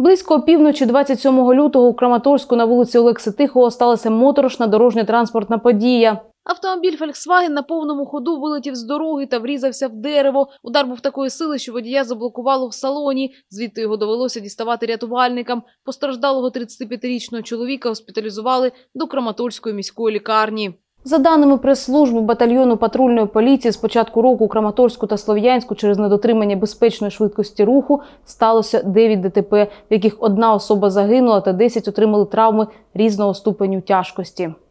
Близько опівночі 27 лютого у Краматорську на вулиці Олекси Тихого сталася моторошна дорожньо-транспортна подія. Автомобіль «Фольксваген» на повному ходу вилетів з дороги та врізався в дерево. Удар був такої сили, що водія заблокувало в салоні. Звідти його довелося діставати рятувальникам. Постраждалого 35-річного чоловіка госпіталізували до Краматорської міської лікарні. За даними прес-служби батальйону патрульної поліції, з початку року у Краматорську та Слов'янську через недотримання безпечної швидкості руху сталося 9 ДТП, в яких 1 особа загинула та 10 отримали травми різного ступеню тяжкості.